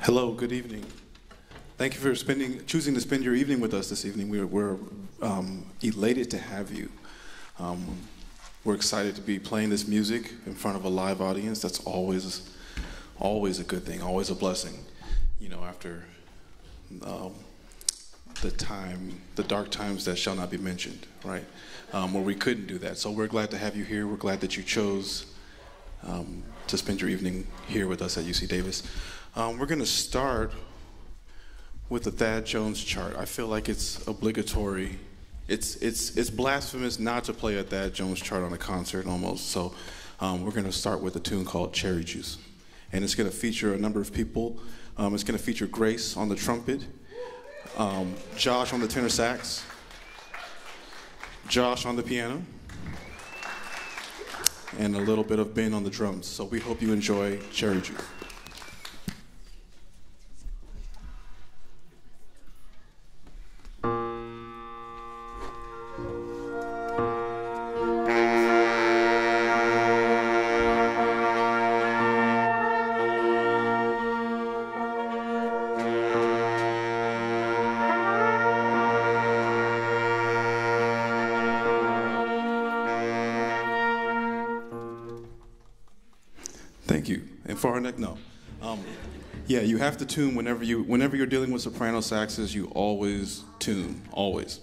Hello, good evening. Thank you for choosing to spend your evening with us this evening. We're elated to have you. We're excited to be playing this music in front of a live audience. That's always a good thing, always a blessing. You know, after the dark times that shall not be mentioned, right? Where we couldn't do that. So we're glad to have you here. We're glad that you chose to spend your evening here with us at UC Davis. We're going to start with the Thad Jones chart. I feel like it's obligatory. It's blasphemous not to play a Thad Jones chart on a concert almost. So we're going to start with a tune called Cherry Juice. And it's going to feature a number of people. It's going to feature Grace on the trumpet, Josh on the tenor sax, Josh on the piano, and a little bit of Ben on the drums. So we hope you enjoy Cherry Juice. Thank you. And for our next, no. Yeah, you have to tune whenever you're dealing with soprano saxes, you always tune, always.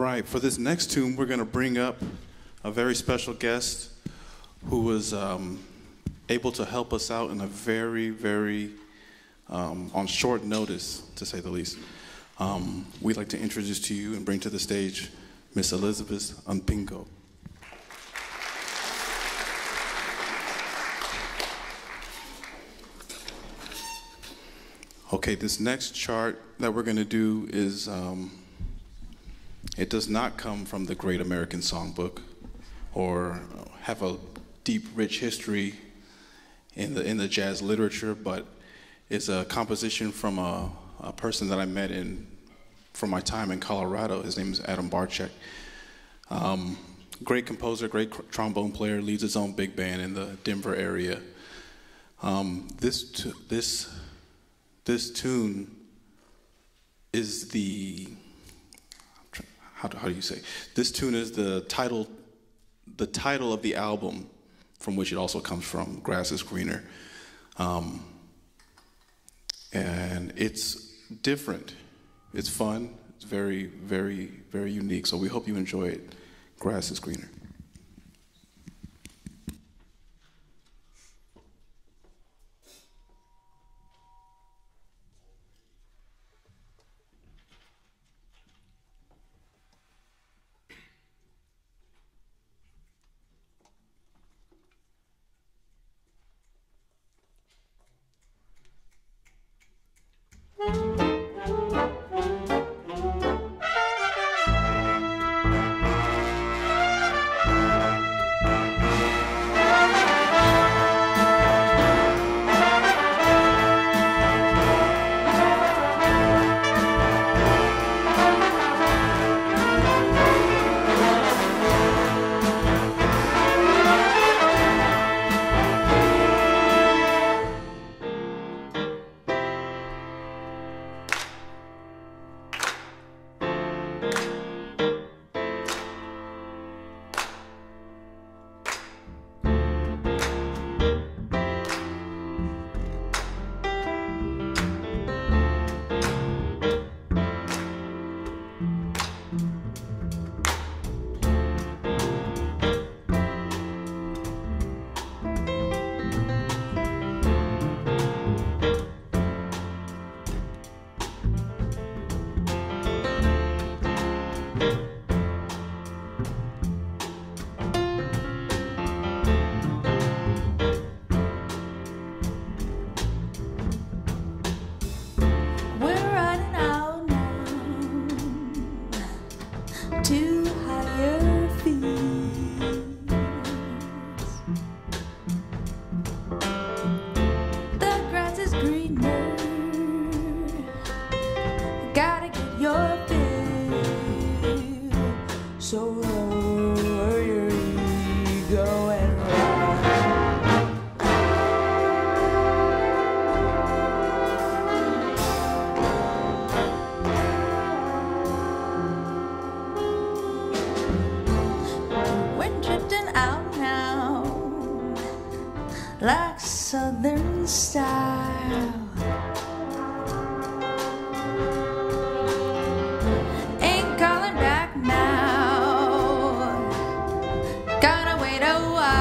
right, for this next tune, we're going to bring up a very special guest who was able to help us out in a very, on short notice, to say the least. We'd like to introduce to you and bring to the stage Miss Elizabeth Unpingo. Okay, this next chart that we're going to do is, it does not come from the Great American Songbook or have a deep, rich history in the jazz literature, but it's a composition from a person that I met from my time in Colorado. His name is Adam Barczyk. Great composer, great trombone player, leads his own big band in the Denver area. This tune is how do you say? This tune is the title of the album from which it also comes from, Grass is Greener. And it's different. It's fun. It's very, very unique. So we hope you enjoy it. Grass is Greener. Like Southern style, ain't calling back now, gotta wait a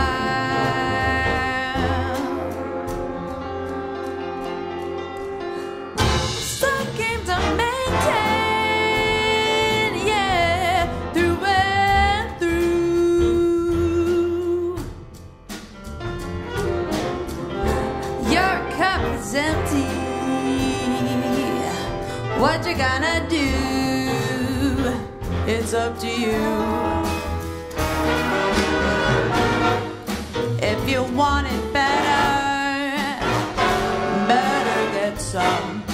while. Some came to maintain, yeah, through and through. Your cup is empty. What you gonna do? It's up to you. If you want it better, better get some.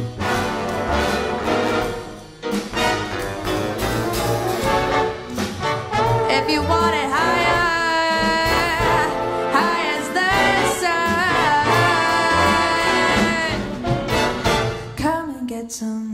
If you want it higher, high as the sun, come and get some.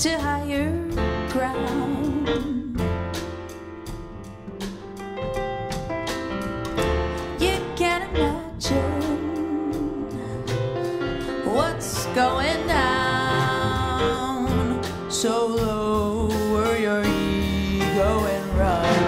to higher ground. You can't imagine what's going down, so lower your ego and run.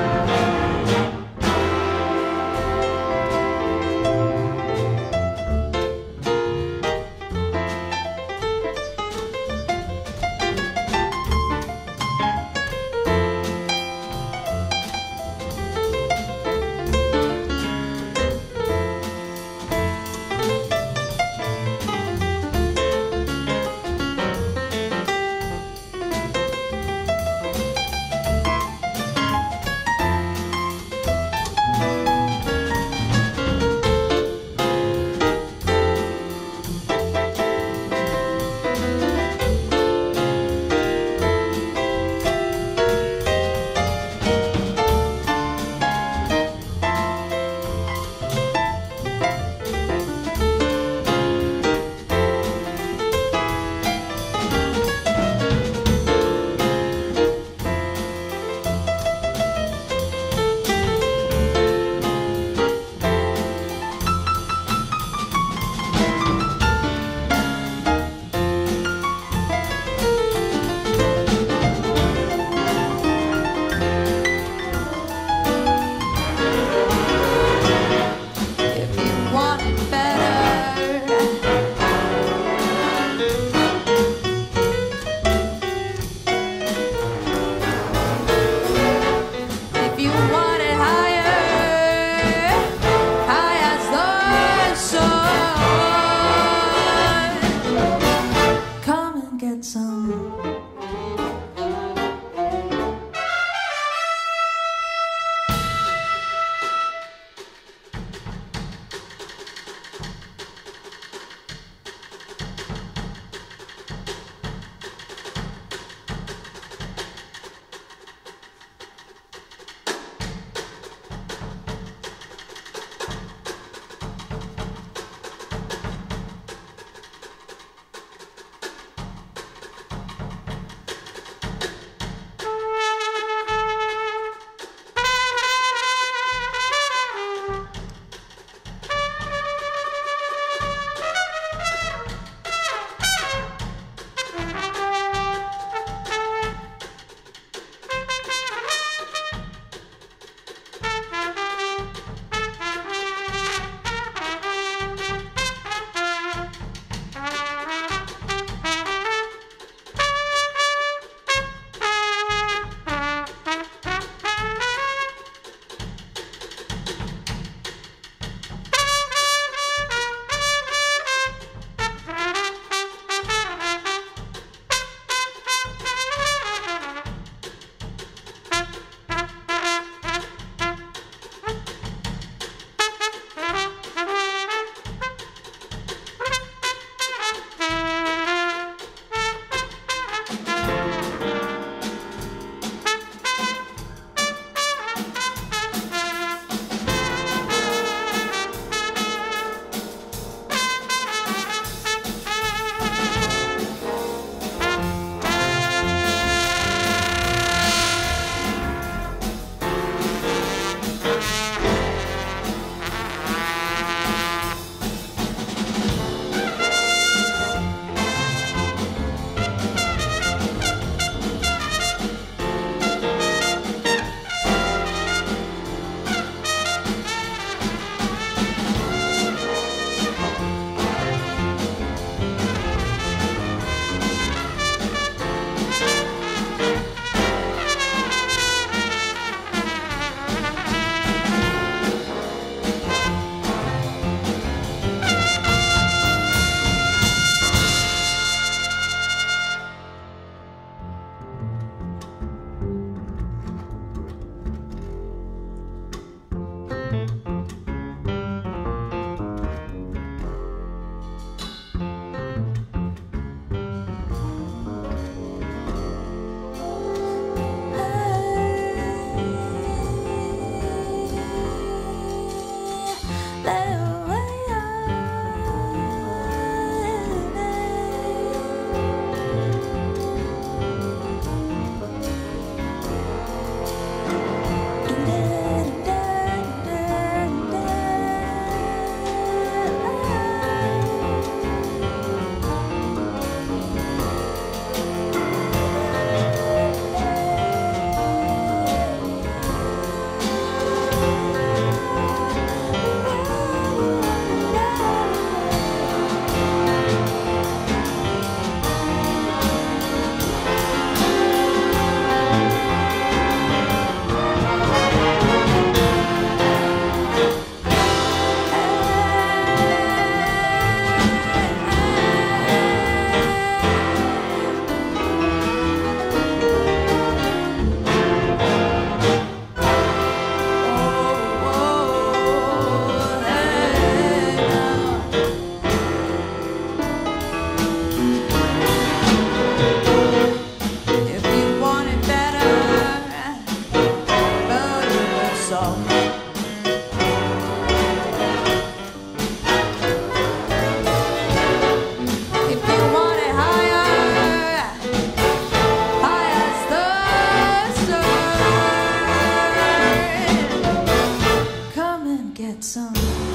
get some.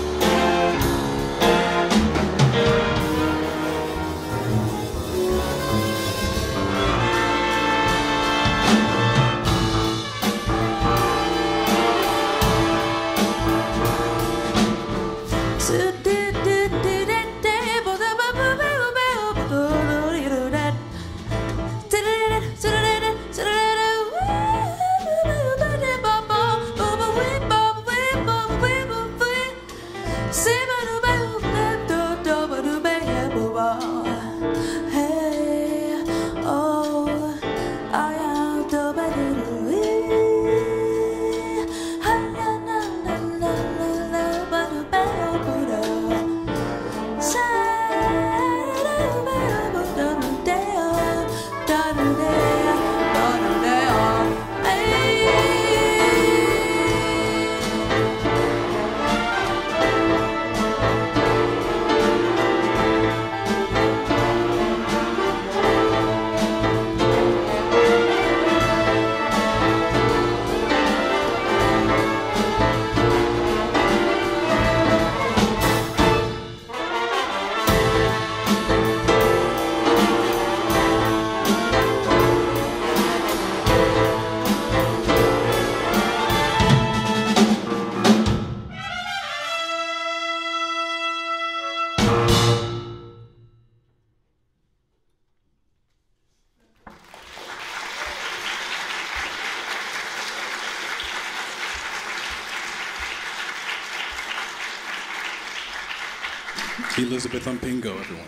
Elizabeth Umpingo, everyone.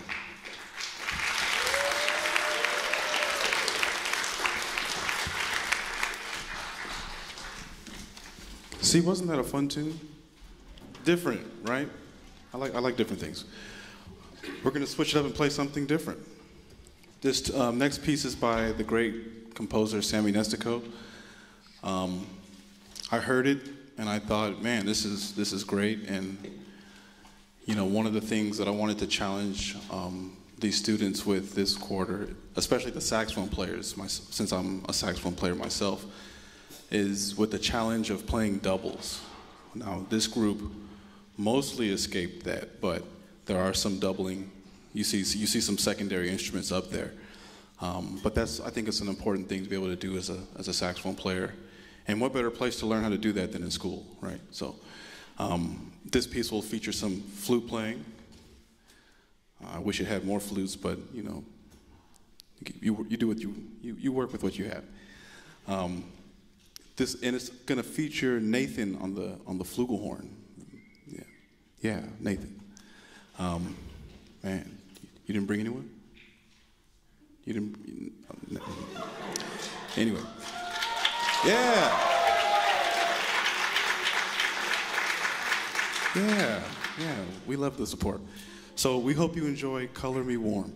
See, wasn't that a fun tune? Different, right? I like different things. We're going to switch it up and play something different. This next piece is by the great composer Sammy Nestico. I heard it and I thought, man, this is great. And you know, one of the things that I wanted to challenge these students with this quarter, especially the saxophone players, since I'm a saxophone player myself, is with the challenge of playing doubles. Now, this group mostly escaped that, but there are some doubling. You see some secondary instruments up there. But I think it's an important thing to be able to do as a saxophone player. And what better place to learn how to do that than in school, right? So this piece will feature some flute playing. I wish it had more flutes, but you know, you do what you work with what you have. And it's going to feature Nathan on the flugelhorn. Yeah, Nathan. Man, you didn't bring anyone? You didn't? No. Anyway. Yeah. Yeah, we love the support. So we hope you enjoy Color Me Warm.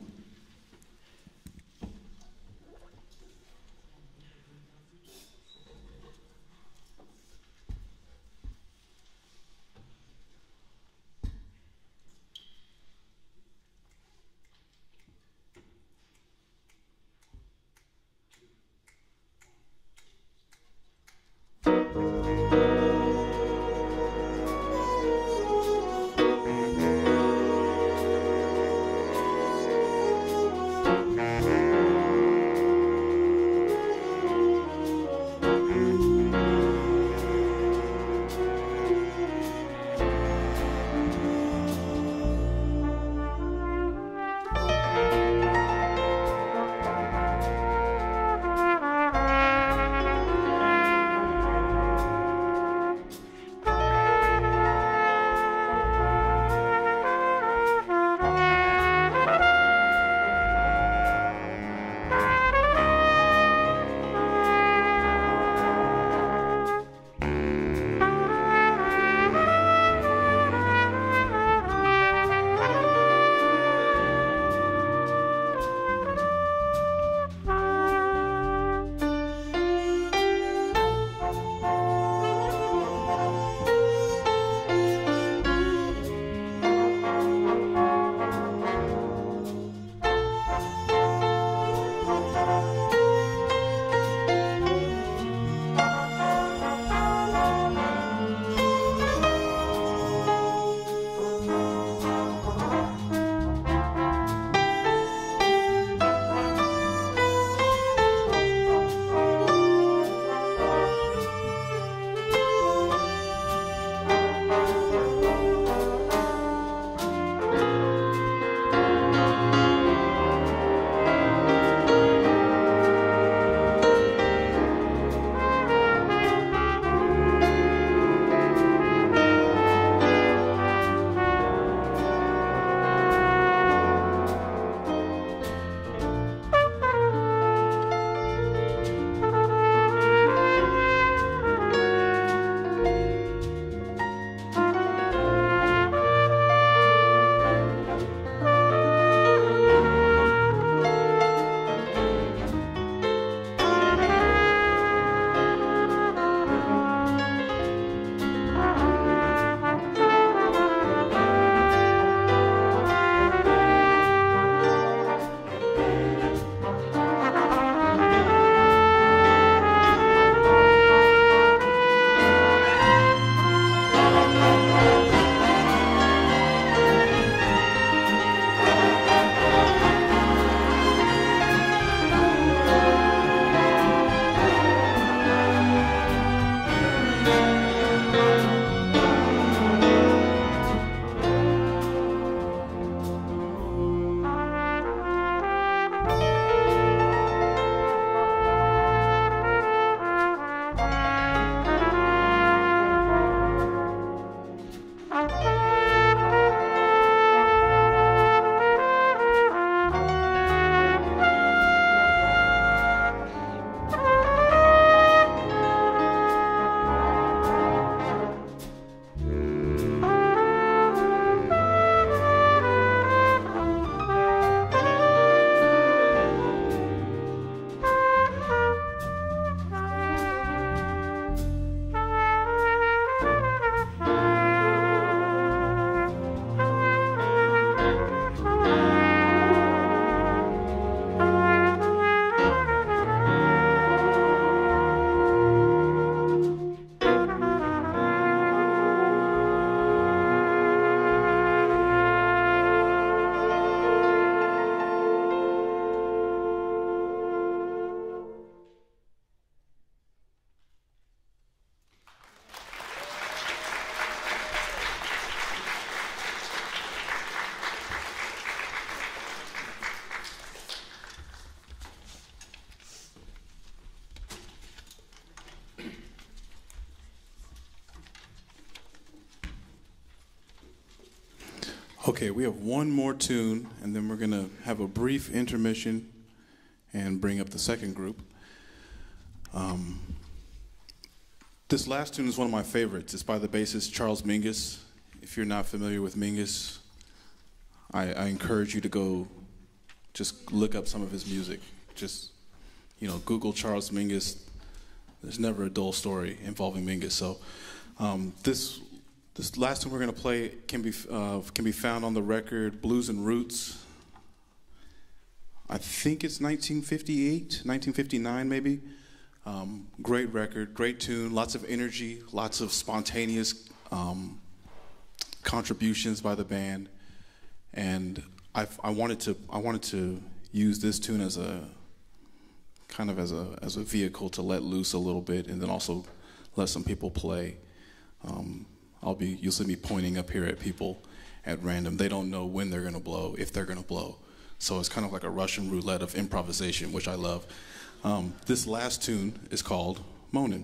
Okay, we have one more tune, and then we're going to have a brief intermission and bring up the second group. This last tune is one of my favorites. It's by the bassist Charles Mingus. If you're not familiar with Mingus, I encourage you to go just look up some of his music. Just, Google Charles Mingus. There's never a dull story involving Mingus. So this last tune we're going to play can be found on the record Blues and Roots. I think it's 1958, 1959 maybe. Great record, great tune, lots of energy, lots of spontaneous contributions by the band, and I wanted to use this tune as a kind of as a vehicle to let loose a little bit, and then also let some people play. You'll see me pointing up here at people at random. They don't know when they're gonna blow, if they're gonna blow. So it's kind of like a Russian roulette of improvisation, which I love. This last tune is called Moanin'.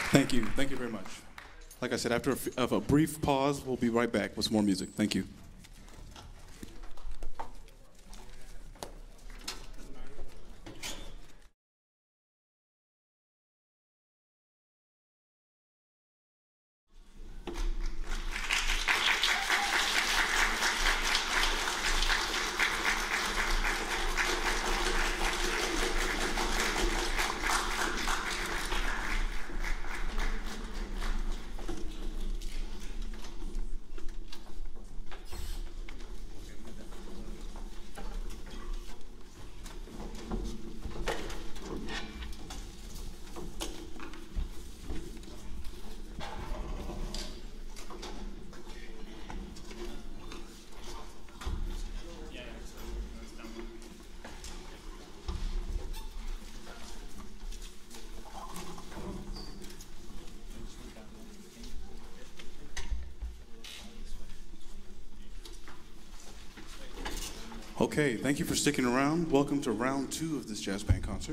Thank you. Thank you very much. Like I said, after a brief pause, we'll be right back with some more music. Thank you. Okay, thank you for sticking around. Welcome to round 2 of this jazz band concert.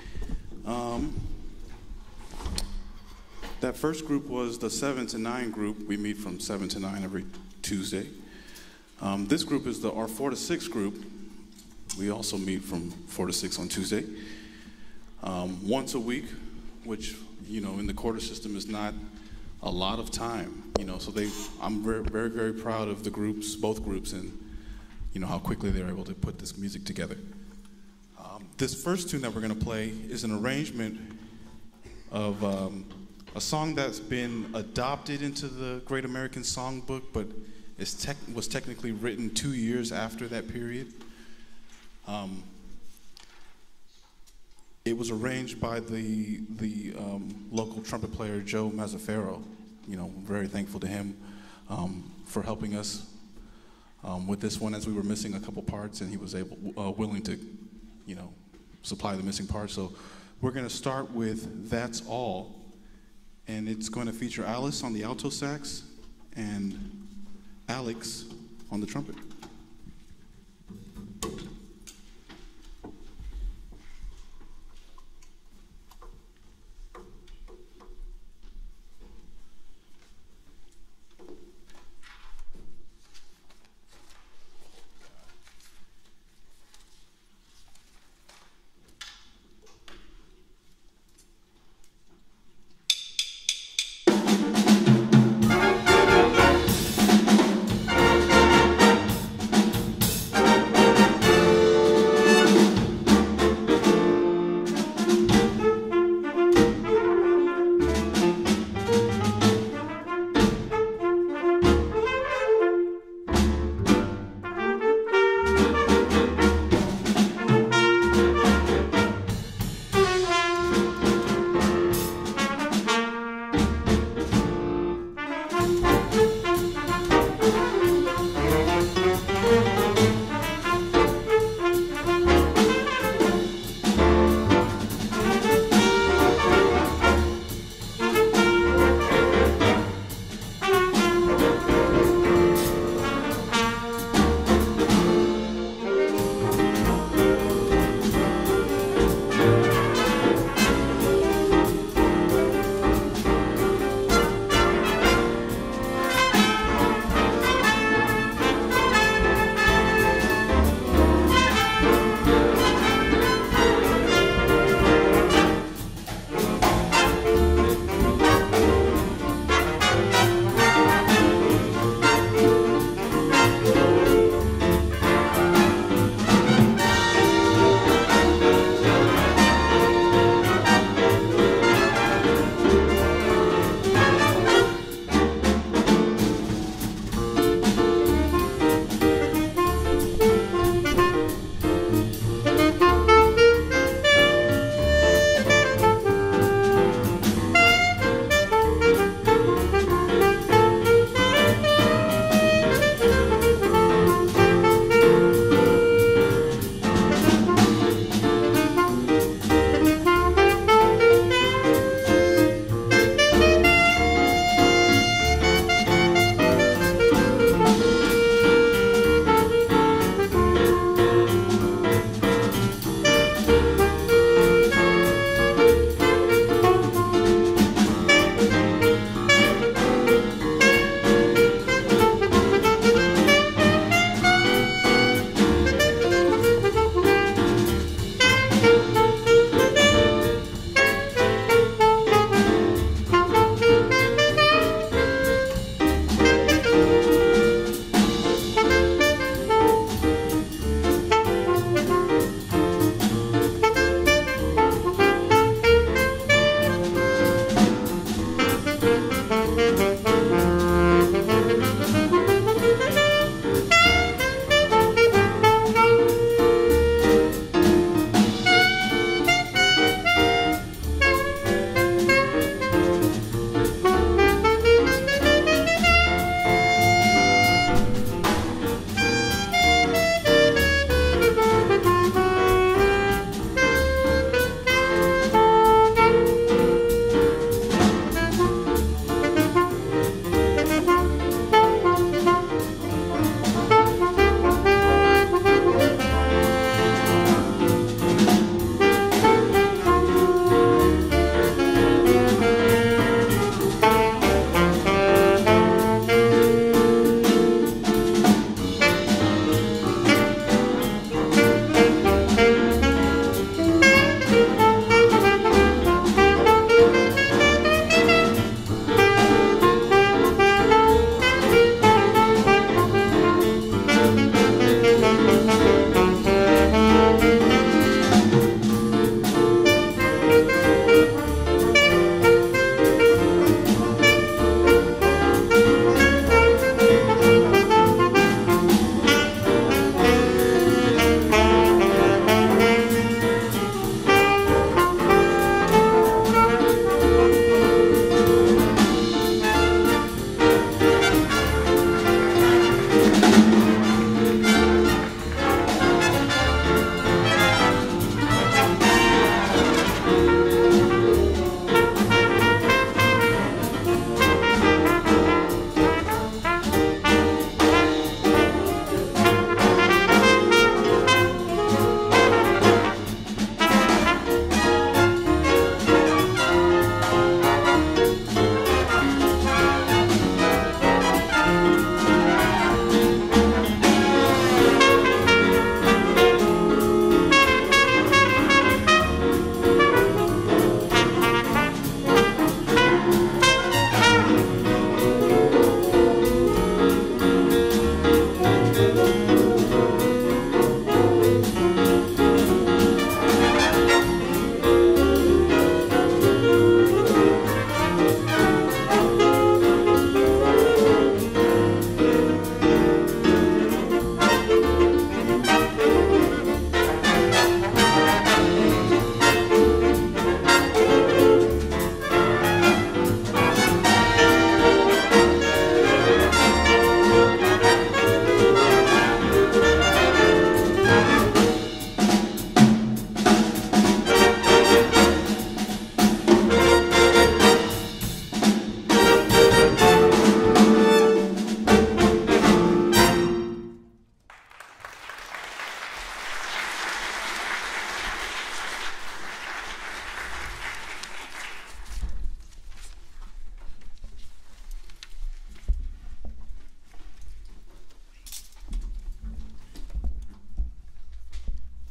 That first group was the 7 to 9 group. We meet from 7 to 9 every Tuesday. This group is our 4 to 6 group. We also meet from 4 to 6 on Tuesday. Once a week, which, in the quarter system is not a lot of time, so I'm very, very, very proud of the groups, both groups, and how quickly they're able to put this music together. This first tune that we're going to play is an arrangement of a song that's been adopted into the Great American Songbook, but was technically written 2 years after that period. It was arranged by the local trumpet player Joe Mazzaferro. Very thankful to him for helping us with this one, as we were missing a couple parts, and he was willing to, supply the missing parts. So we're going to start with "That's All," and it's going to feature Alice on the alto sax and Alex on the trumpet.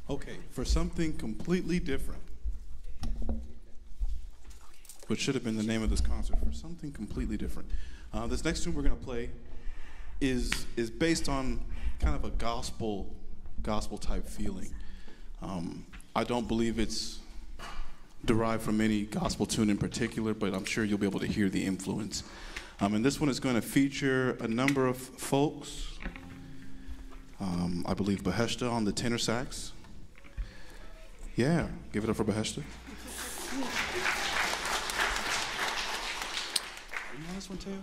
Okay, for something completely different, which should have been the name of this concert, for something completely different. This next tune we're going to play is based on kind of a gospel type feeling. I don't believe it's derived from any gospel tune in particular, but I'm sure you'll be able to hear the influence. And this one is going to feature a number of folks. I believe Beheshta on the tenor sax. Yeah, give it up for Beheshta. Are you on this one, Teo?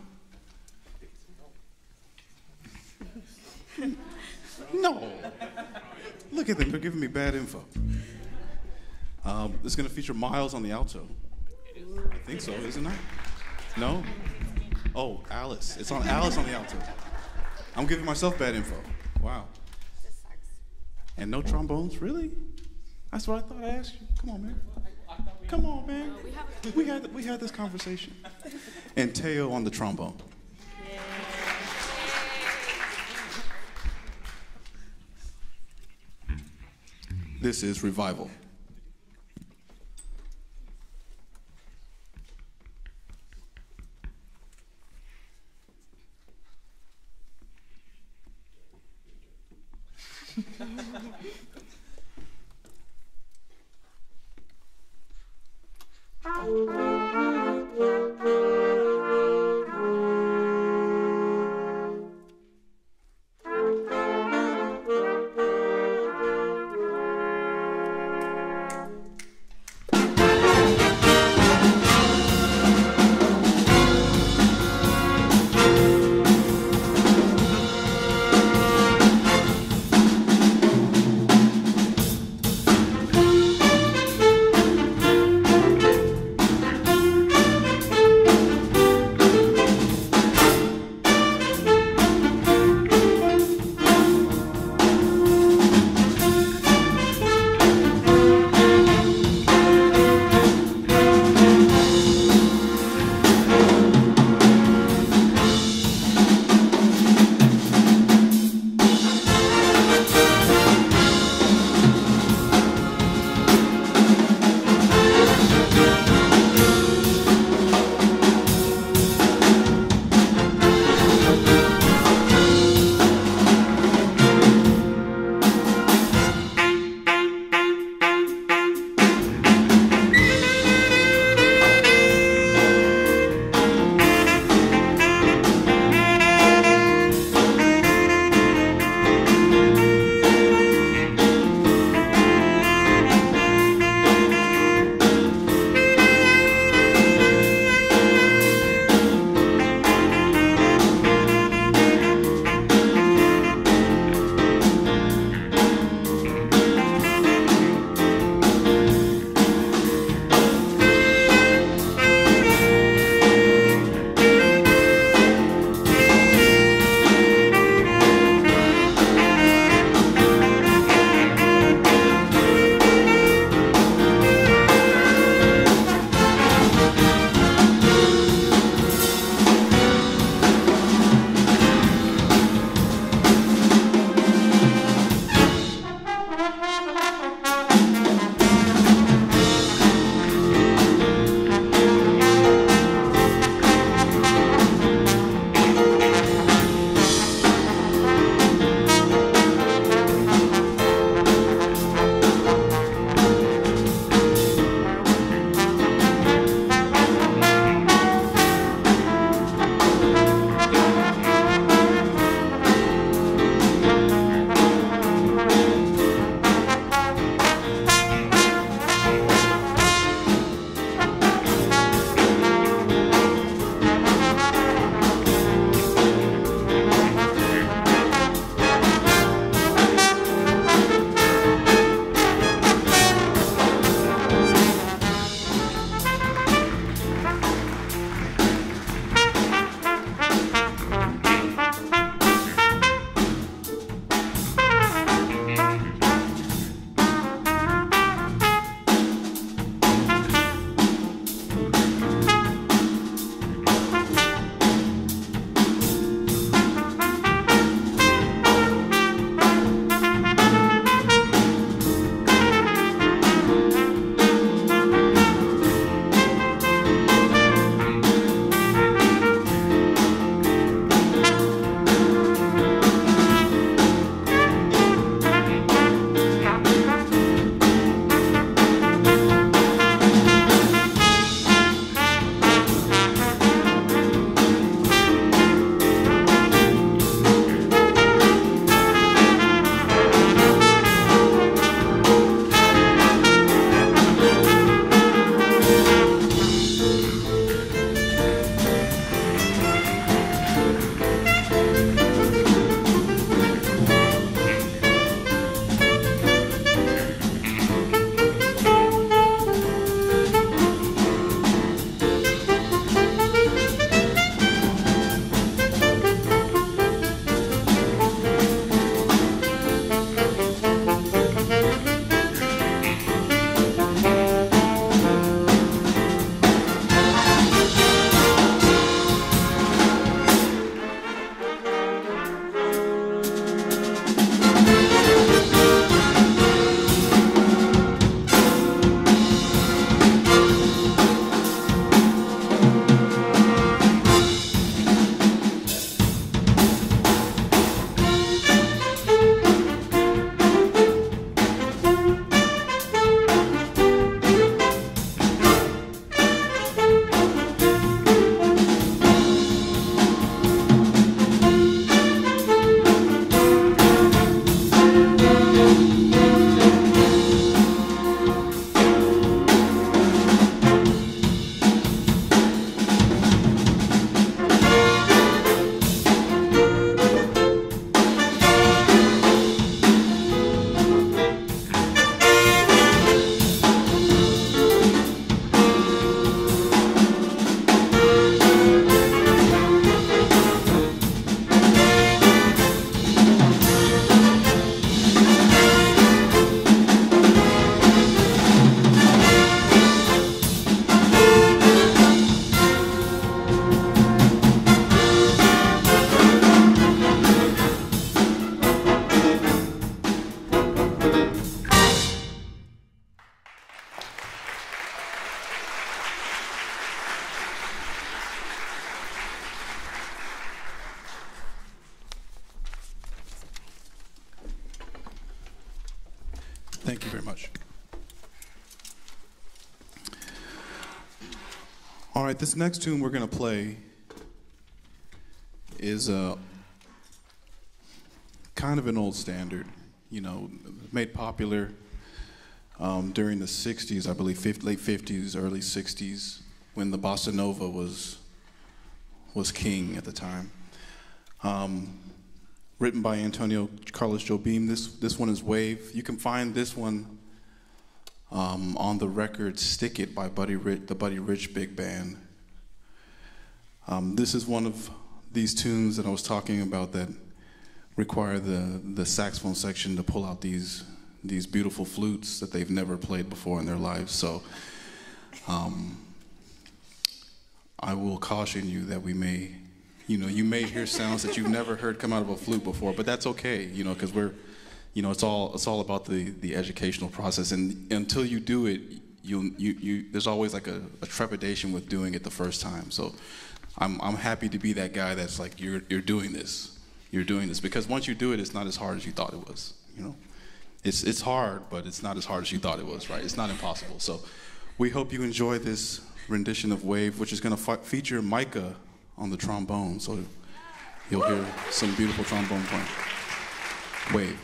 No. Look at them, they're giving me bad info. It's going to feature Miles on the alto. I think so, isn't it? No? Oh, Alice. It's on Alice on the alto. I'm giving myself bad info. Wow. And no trombones? Really? That's what I thought I asked you. Come on, man. Come on, man. We had this conversation. And Teo on the trombone. This is Revival. Thank you very much. All right, this next tune we're going to play is kind of an old standard, you know, made popular during the 60s, I believe, late 50s, early 60s, when the bossa nova was king at the time. Written by Antonio Carlos Jobim. This one is Wave. You can find this one on the record Stick It by the Buddy Rich Big Band. This is one of these tunes that I was talking about that require the saxophone section to pull out these beautiful flutes that they've never played before in their lives. So I will caution you that you may hear sounds that you've never heard come out of a flute before, but that's okay, because it's all about the educational process, and until you do it, there's always like a trepidation with doing it the first time. So I'm happy to be that guy that's like, you're doing this, because once you do it, it's not as hard as you thought it was. It's hard, but it's not as hard as you thought it was, right? It's not impossible. So we hope you enjoy this rendition of Wave, which is going to feature Micah on the trombone, so you'll hear some beautiful trombone playing. Wave.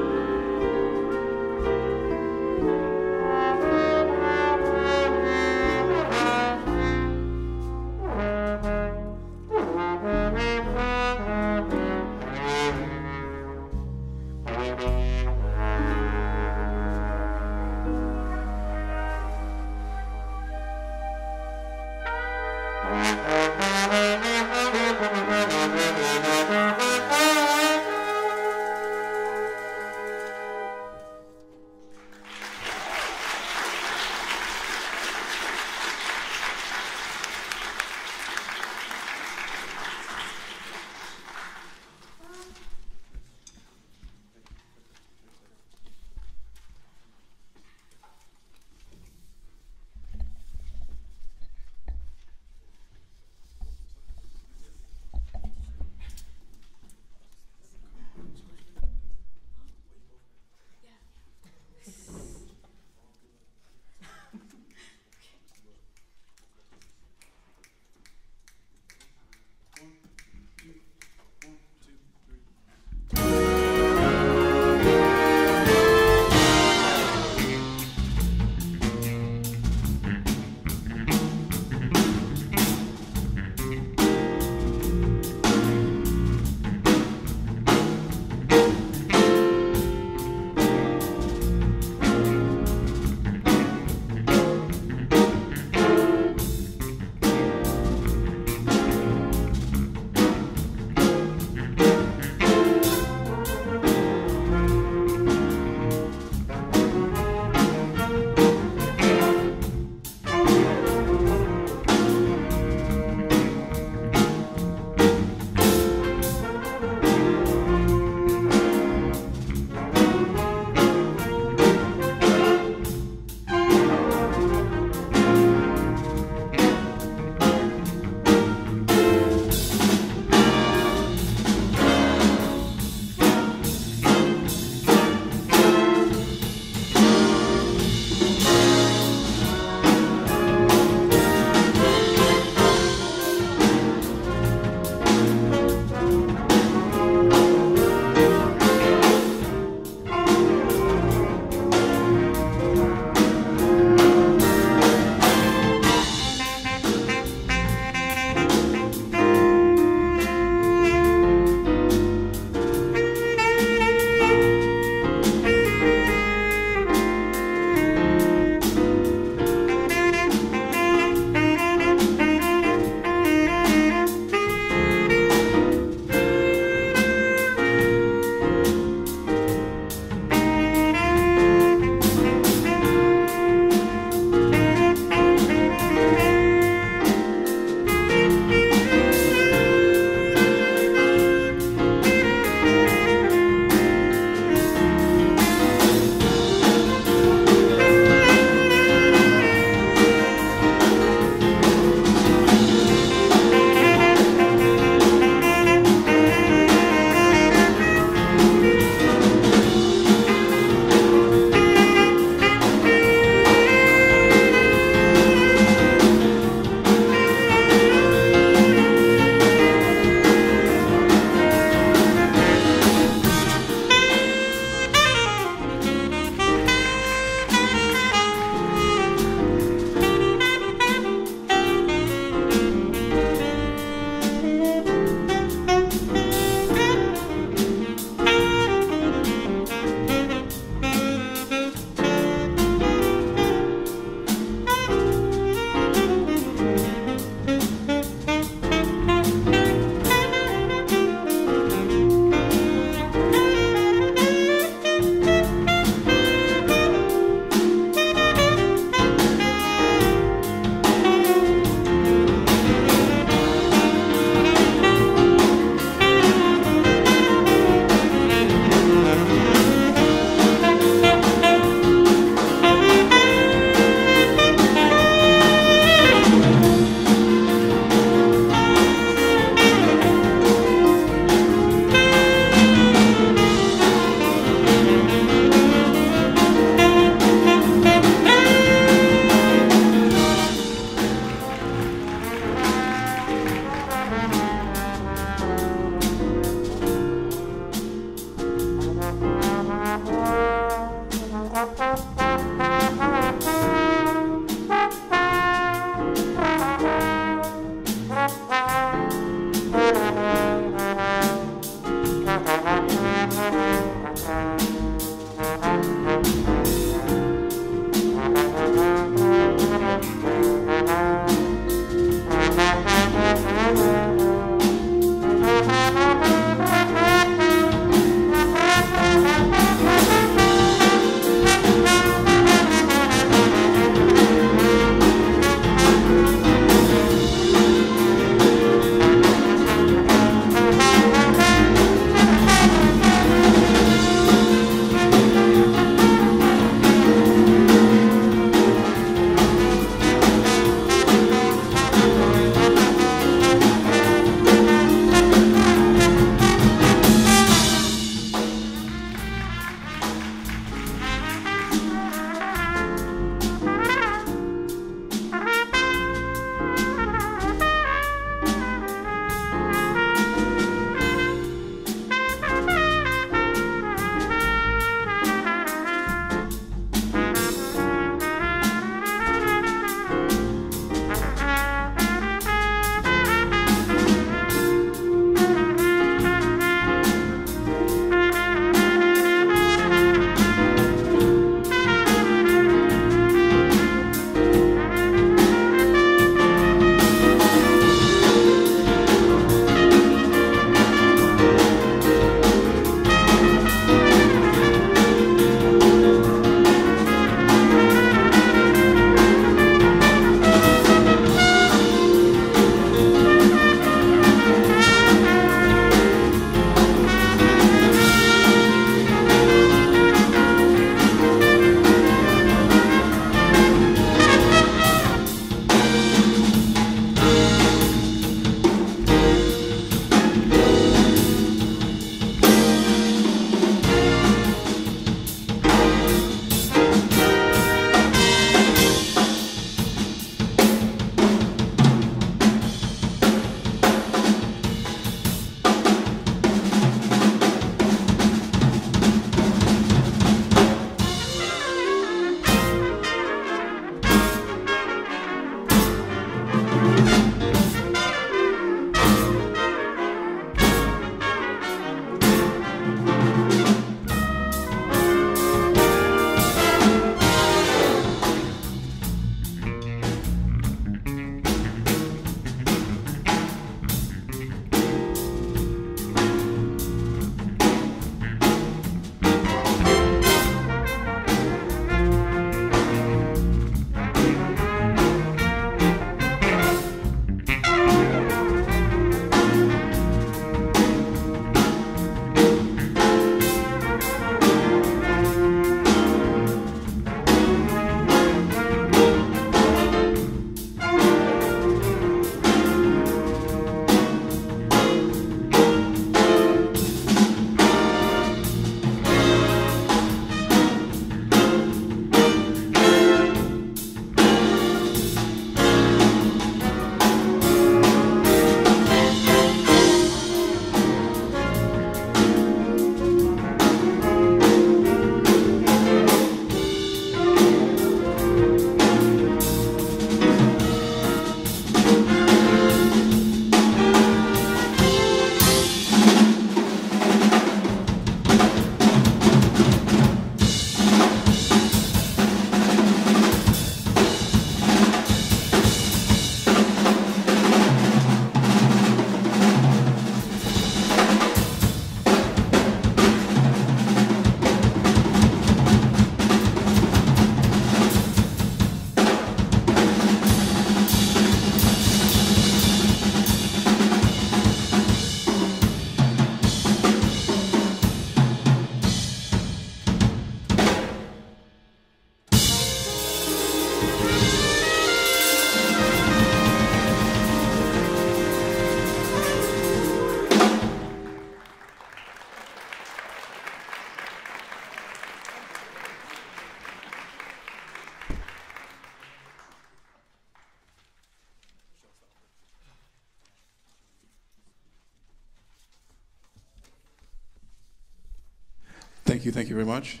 Thank you very much.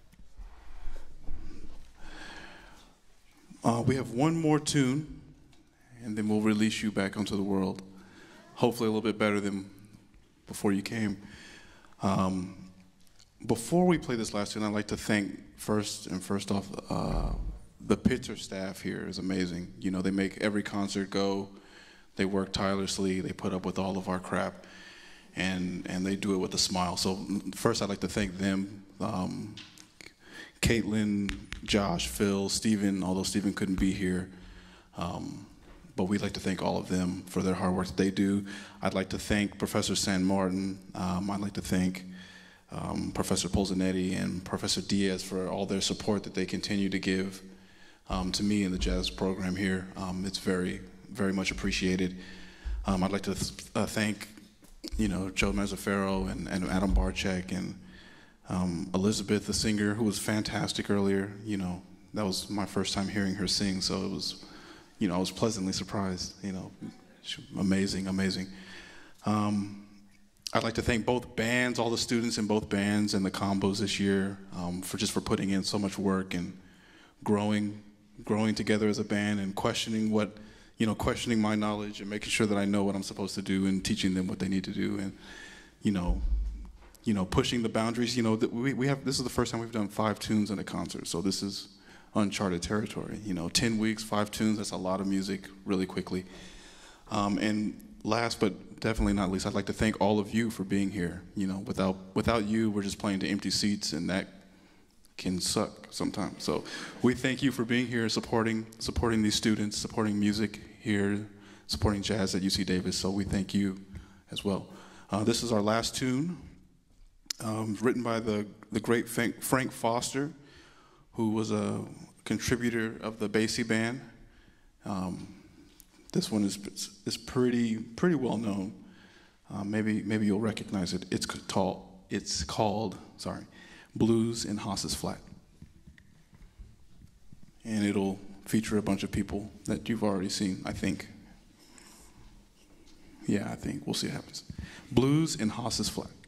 We have one more tune, and then we'll release you back onto the world. Hopefully a little bit better than before you came. Before we play this last tune, I'd like to thank first off, the Pitzer staff here is amazing. You know, they make every concert go. They work tirelessly. They put up with all of our crap, and they do it with a smile. So first, I'd like to thank them. Caitlin, Josh, Phil, Steven, although Steven couldn't be here. But we'd like to thank all of them for their hard work that they do. I'd like to thank Professor San Martin. I'd like to thank Professor Polzanetti and Professor Diaz for all their support that they continue to give to me in the jazz program here. It's very, very much appreciated. I'd like to thank, you know, Joe Mazzaferro and Adam Barczyk and Elizabeth, the singer, who was fantastic earlier. You know, that was my first time hearing her sing, so it was, you know, I was pleasantly surprised. You know, amazing, amazing. I'd like to thank both bands, all the students in both bands and the combos this year, for putting in so much work and growing together as a band and questioning my knowledge and making sure that I know what I'm supposed to do and teaching them what they need to do, and pushing the boundaries. You know, this is the first time we've done 5 tunes in a concert, so this is uncharted territory. You know, 10 weeks, 5 tunes, that's a lot of music really quickly. And last but definitely not least, I'd like to thank all of you for being here. You know, without you, we're just playing to empty seats, and that can suck sometimes. So we thank you for being here, supporting these students, supporting music here, supporting jazz at UC Davis. So we thank you as well. This is our last tune, written by the great Frank Foster, who was a contributor of the Basie Band. This one is pretty well known. Maybe you'll recognize it. It's called Blues in Haas's Flat, and it'll feature a bunch of people that you've already seen, I think. Yeah, I think we'll see what happens. Blues in Haas's Flat.